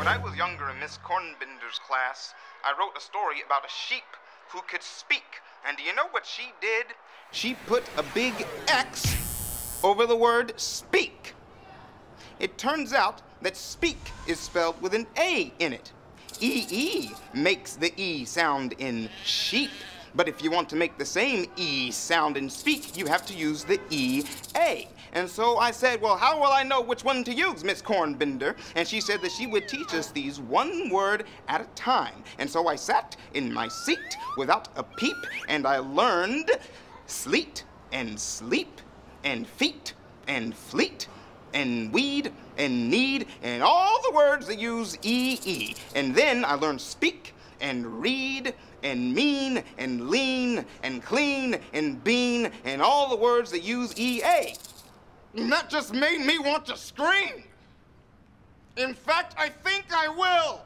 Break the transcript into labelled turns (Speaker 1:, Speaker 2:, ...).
Speaker 1: When I was younger in Miss Cornbender's class, I wrote a story about a sheep who could speak. And do you know what she did? She put a big X over the word speak. It turns out that speak is spelled with an A in it. E-E makes the E sound in sheep. But if you want to make the same E sound in speak, you have to use the E-A. And so I said, well, how will I know which one to use, Miss Cornbender? And she said that she would teach us these one word at a time. And so I sat in my seat without a peep, and I learned sleet and sleep and feet and fleet and weed and need and all the words that use E-E. And then I learned speak and read and mean and lean and clean and bean and all the words that use E-A. And that just made me want to scream. In fact, I think I will.